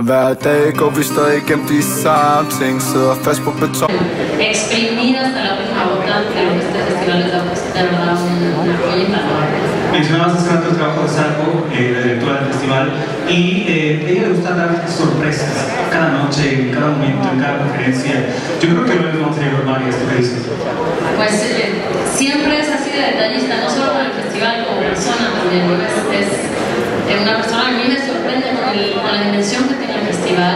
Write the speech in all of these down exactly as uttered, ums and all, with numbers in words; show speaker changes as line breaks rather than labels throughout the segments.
Hver dag går vi stadig gennem de samme ting. Sidder fast på beton.
Exprimir hasta la última gota, creo que este festival les da pues, de verdad una joyita.
Mencionabas hace rato el trabajo de Sarko, eh, la directora del festival, y eh, a ella le gusta dar sorpresas cada noche, en cada momento, en cada conferencia. Yo creo que lo vamos a tener varias, ¿qué dices?
Pues eh, siempre es así de detallista, no solo con el festival, como persona también. Es, es eh, una persona que a mí me sorprende con, el, con la dimensión que tiene el festival.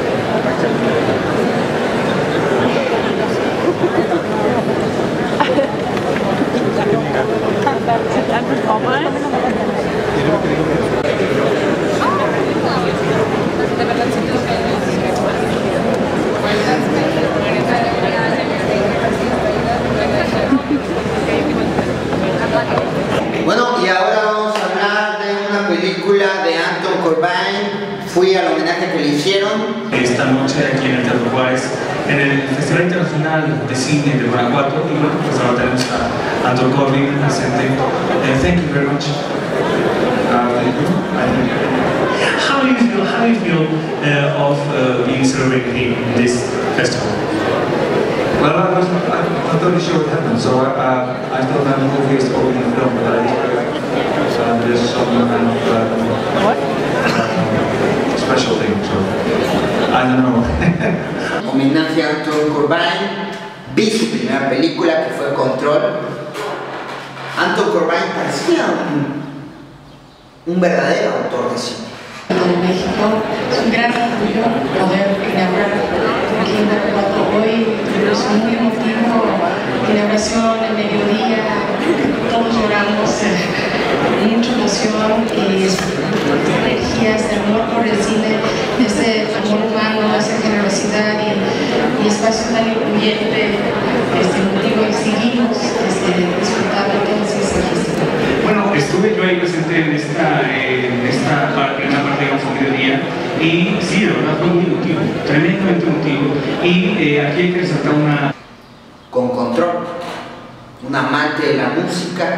Bueno, y ahora vamos a hablar de una película de Anton Corbijn. Fui al homenaje que le hicieron
esta noche aquí en el Teatro Juárez, en el Festival Internacional de Cine de Guanajuato, y bueno, pues ahora tenemos a Anton Corbijn presente. Uh, thank you very much. Uh, thank you. How do you feel? How do you feel uh, of uh, being celebrated here in this festival?
Well, I was I'm not really sure what happened, so I, uh, I thought that the movie is opening film, but I uh, there's some kind of uh, what? Uh, special thing, so I don't know.
Homenaje a Anton Corbijn. Vi su primera película, que fue Control. Anton Corbijn parecía un, un verdadero autor de cine.
De México, es un gran orgullo poder inaugurar aquí en Guanajuato hoy. Es muy emotivo, inauguración, el mediodía, todos lloramos, eh, mucha emoción y energía, este amor por el cine, este amor humano, esa generosidad y, y espacio tan incluyente, este motivo y seguimos este, disfrutando todos esos festivales.
Bueno, estuve yo ahí presente en esta, eh, en esta parte, en la parte, digamos, a mediodía, y sí, de verdad fue muy emotivo, tremendamente emotivo, y eh, aquí hay que resaltar una...
Con Control, un amante de la música,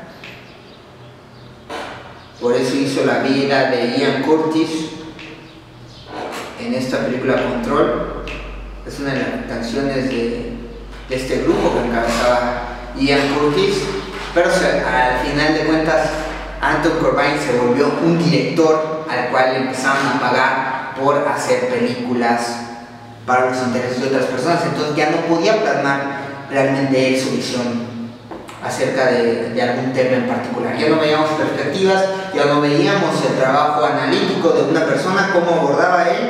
por eso hizo la vida de Ian Curtis en esta película Control. Es una de las canciones de, de este grupo que encabezaba Ian Curtis. Pero o sea, al final de cuentas, Anton Corbijn se volvió un director al cual le empezaron a pagar por hacer películas para los intereses de otras personas. Entonces ya no podía plasmar realmente él su visión acerca de, de algún tema en particular. Ya no veíamos perspectivas, ya no veíamos el trabajo analítico de una persona, cómo abordaba él.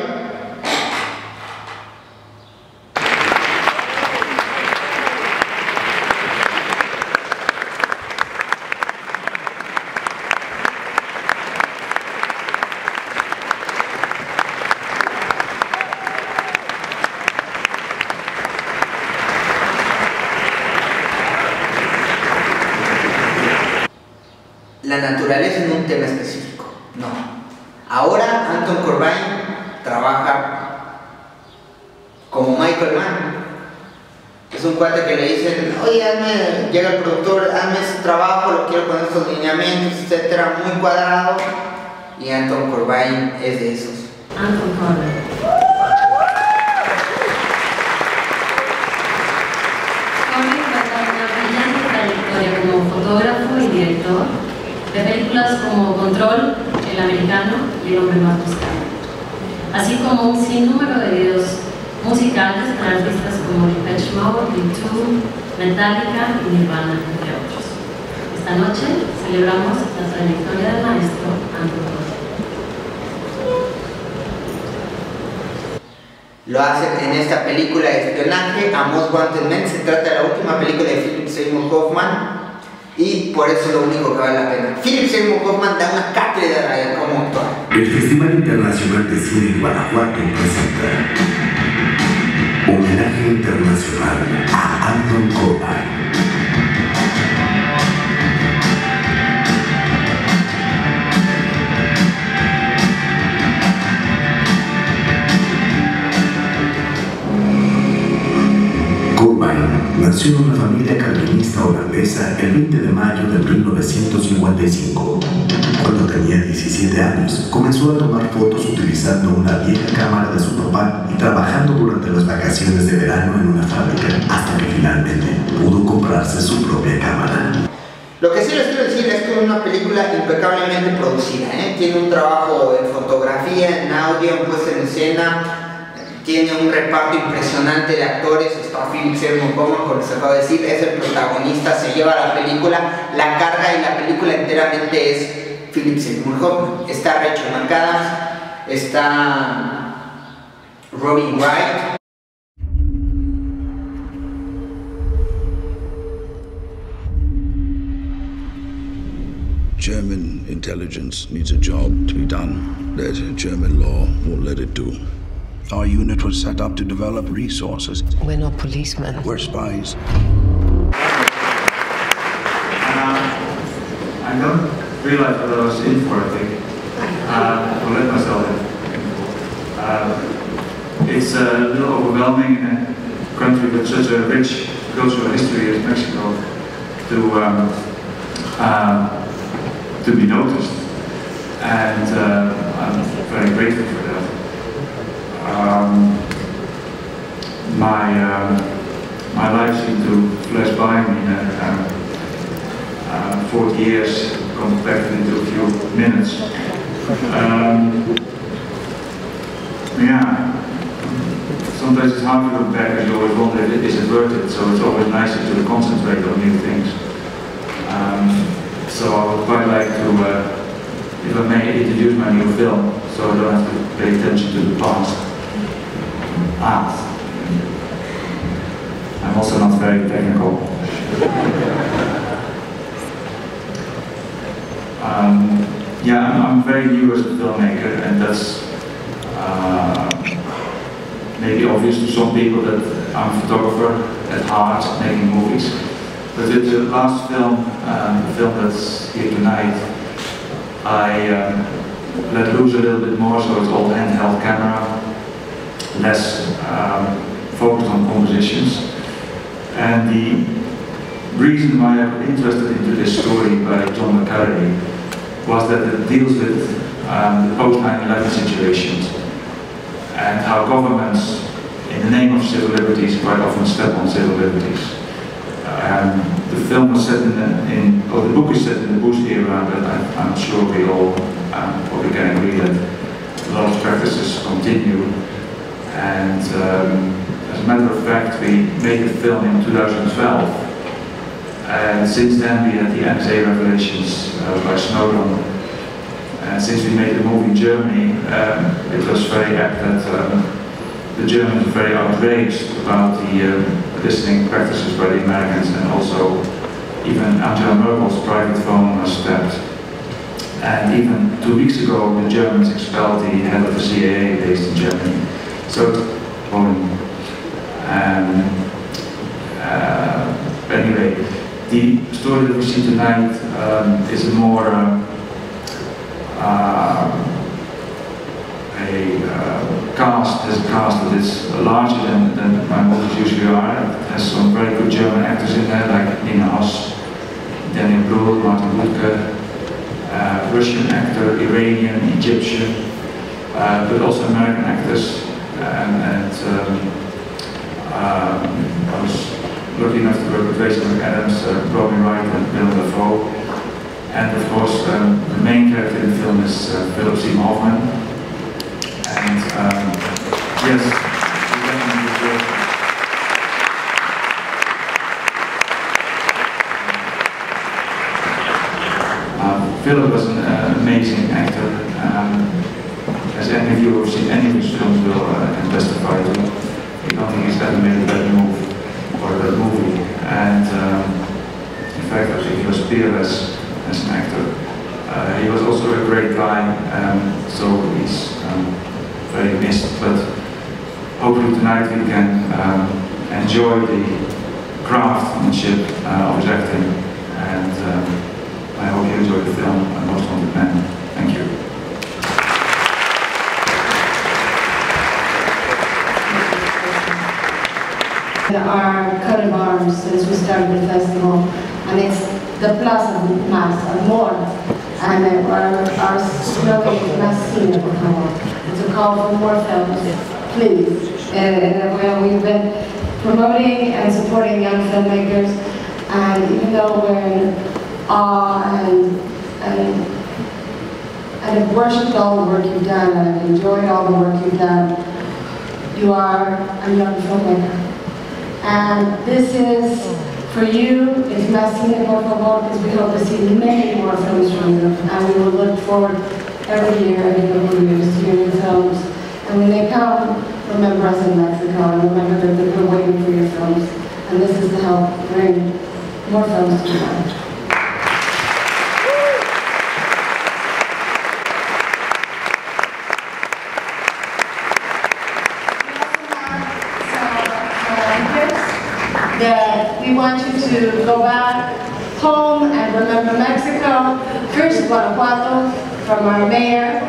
La naturaleza en un tema específico, no. Ahora Anton Corbijn trabaja como Michael Mann. Es un cuate que le dicen, oye, hazme, llega el productor, hazme ese trabajo, lo quiero con estos lineamientos, etcétera, muy cuadrado. Y Anton Corbijn es de esos.
Anton Corbijn. Corbijn cuenta una brillante trayectoria como fotógrafo y director de películas como Control, El Americano y El Hombre Más Buscado, así como un sinnúmero de videos musicales con artistas como Depeche Mode, U dos, Metallica y Nirvana, entre otros. Esta noche celebramos la trayectoria del maestro Anton Corbijn.
Lo hace en esta película de espionaje, A Most Wanted Men. Se trata de la última película de Philip Seymour Hoffman y por eso es lo único que vale la pena. Philip Seymour Hoffman da una cátedra de cómo actuar.
El Festival Internacional de Cine Guanajuato presenta Homenaje Internacional a Anton Corbijn. Corbijn Nació en una familia calvinista holandesa el veinte de mayo de mil novecientos cincuenta y cinco. Cuando tenía diecisiete años, comenzó a tomar fotos utilizando una vieja cámara de su papá y trabajando durante las vacaciones de verano en una fábrica, hasta que finalmente pudo comprarse su propia cámara.
Lo que sí les quiero decir es que es una película impecablemente producida, ¿eh? Tiene un trabajo en fotografía, en audio, en puesta en escena. Tiene un reparto impresionante de actores. Está Philip Seymour Hoffman, como les acabo de decir, es el protagonista, se lleva la película, la carga y la película enteramente es Philip Seymour Hoffman. Está Rachel McAdams, está Robin Wright.
German intelligence needs a job to be done that German law won't let it do. Our unit was set up to develop resources.
We're not policemen.
We're spies.
Uh, I don't realize what I was in for, I think. Uh, I'll let myself in. Uh, it's a little overwhelming in a country with such a rich cultural history as Mexico to, um, uh, to be noticed. And uh, I'm very grateful for that. Um, my uh, my life seemed to flash by me. Uh, uh, Forty years compacted into a few minutes. Um, yeah. Sometimes it's hard to look back and you always wonder, is it worth it? So it's always nicer to concentrate on new things. Um, so I would quite like to, uh, if I may, introduce my new film, so I don't have to pay attention to the past. Ah, I'm also not very technical. um, yeah, I'm, I'm very new as a filmmaker, and that's uh, maybe obvious to some people that I'm a photographer at heart, making movies. But with the last film, um, the film that's here tonight, I um, let loose a little bit more, so it's all handheld camera. Less um, focused on compositions. And the reason why I got interested into this story by John le Carré was that it deals with um, the post nine eleven situations and how governments, in the name of civil liberties, quite often step on civil liberties. Um, the film was set in, the, in or the book is set in the Bush era, but I, I'm sure we all um, probably can agree that a lot of practices continue. And um, as a matter of fact, we made the film in two thousand twelve, and since then we had the N S A revelations uh, by Snowden. And since we made the movie in Germany, um, it was very apt that um, the Germans were very outraged about the uh, listening practices by the Americans, and also even Angela Merkel's private phone was tapped. And even two weeks ago, the Germans expelled the head of the C I A based in Germany. So, um, uh, anyway, the story that we see tonight um, is a more uh, uh, a uh, cast, has a cast that is larger than, than my movies usually are. It has some very good German actors in there, like Nina Hoss, Daniel Brühl, Martin Wuttke, uh, Russian actor, Iranian, Egyptian, uh, but also American actors. And, and um, um, I was lucky enough to work with Rachel McAdams, uh, Robin Wright and Willem Dafoe. And of course, um, the main character in the film is uh, Philip Seymour Hoffman. And um, yes, we definitely deserve it. Um, Philip was an uh, amazing actor. Um, As any of you who have seen any of his films will uh, can testify to, I don't think he's ever made a bad move or a bad movie. And um, in fact, I think he was peerless as an actor. Uh, he was also a great guy, um, so he's um, very missed. But hopefully tonight we can um, enjoy the craftsmanship uh, of his acting, and um, I hope you enjoy the film, Most Wanted Man. Thank you.
and our coat of arms since we started the festival. And it's the plus of más, of more. And our, our slogan is Más Cine, por favor. It's a call for more films, please. And, and well, we've been promoting and supporting young filmmakers, and even though we're in awe and, and, and have worshipped all the work you've done, and have enjoyed all the work you've done, you are a young filmmaker. And this is, for you, it's Más Cine, por favor, because we hope to see many more films from you, and we will look forward every year, every couple of years, to your films. And when they come, remember us in Mexico, and remember that we're waiting for your films. And this is to help bring more films to life. That we want you to go back home and remember Mexico. First, Guanajuato, from our mayor.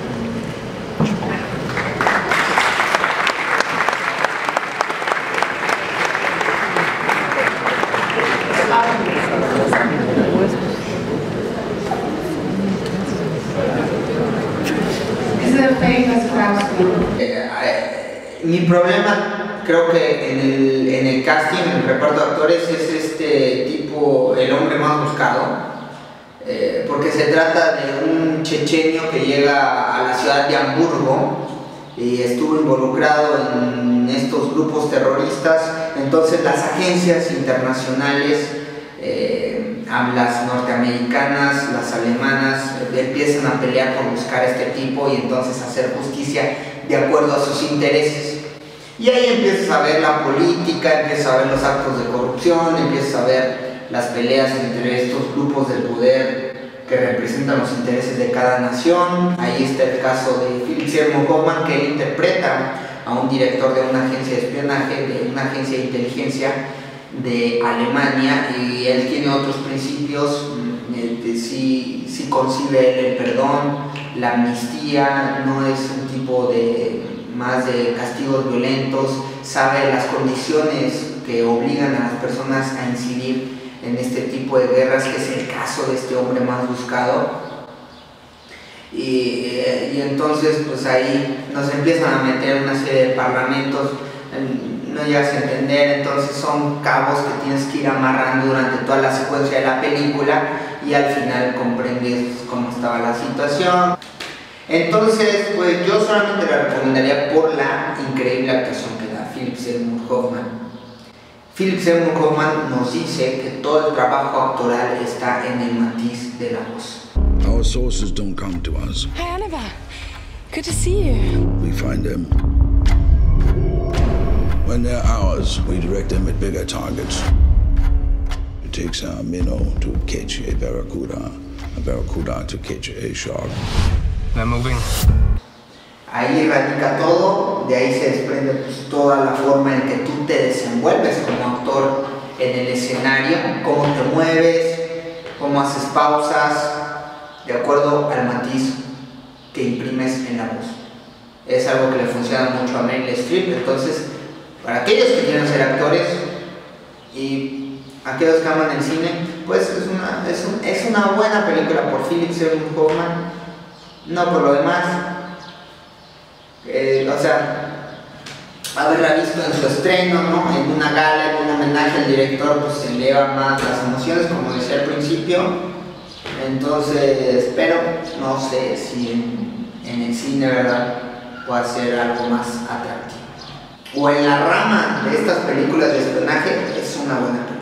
This is a famous craftsman.
Eh, mi problema, creo que en el, en el casting, en el reparto de actores, es este tipo, el hombre más buscado, eh, porque se trata de un chechenio que llega a la ciudad de Hamburgo y estuvo involucrado en estos grupos terroristas. Entonces las agencias internacionales, eh, las norteamericanas, las alemanas, eh, empiezan a pelear por buscar a este tipo y entonces hacer justicia de acuerdo a sus intereses. Y ahí empiezas a ver la política, empiezas a ver los actos de corrupción, empiezas a ver las peleas entre estos grupos del poder que representan los intereses de cada nación. Ahí está el caso de Philip Seymour Hoffman, que él interpreta a un director de una agencia de espionaje, de una agencia de inteligencia de Alemania, y él tiene otros principios. Sí, sí concibe él el perdón, la amnistía, no es un tipo de más de castigos violentos, sabe las condiciones que obligan a las personas a incidir en este tipo de guerras, que es el caso de este hombre más buscado. Y, y entonces pues ahí nos empiezan a meter una serie de parlamentos, no llegas a entender, entonces son cabos que tienes que ir amarrando durante toda la secuencia de la película y al final comprendes cómo estaba la situación. Entonces, pues yo solamente la recomendaría por la increíble actuación que da Philip Seymour Hoffman. Philip Seymour Hoffman nos dice que todo el trabajo actoral está en el matiz de la voz.
Our sources don't come to us.
Hi, Anneva. Good to see you.
We find them. When they're ours, we direct them at bigger targets. It takes a minnow to catch a barracuda, a barracuda to catch a shark.
They're moving.
Ahí radica todo, de ahí se desprende pues, toda la forma en que tú te desenvuelves como actor en el escenario, cómo te mueves, cómo haces pausas, de acuerdo al matiz que imprimes en la voz. Es algo que le funciona mucho a Meryl Streep. Entonces, para aquellos que quieren ser actores y aquellos que aman el cine, pues es una, es un, es una buena película por Philip Seymour Hoffman. No por lo demás, eh, o sea, haberla visto en su estreno, ¿no? En una gala, en un homenaje al director, pues se eleva más las emociones, como decía al principio. Entonces, pero no sé si en, en el cine, ¿verdad?, puede ser algo más atractivo. O en la rama de estas películas de espionaje, es una buena película.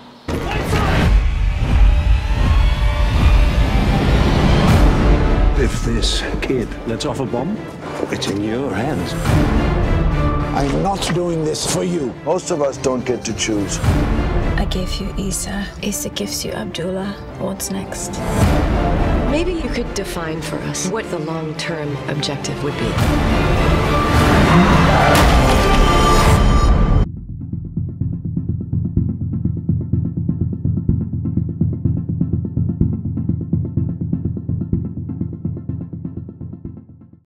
If this kid lets off a bomb, it's in your hands.
I'm not doing this for you.
Most of us don't get to choose.
I gave you Isa. Isa gives you Abdullah. What's next?
Maybe you could define for us what the long-term objective would be.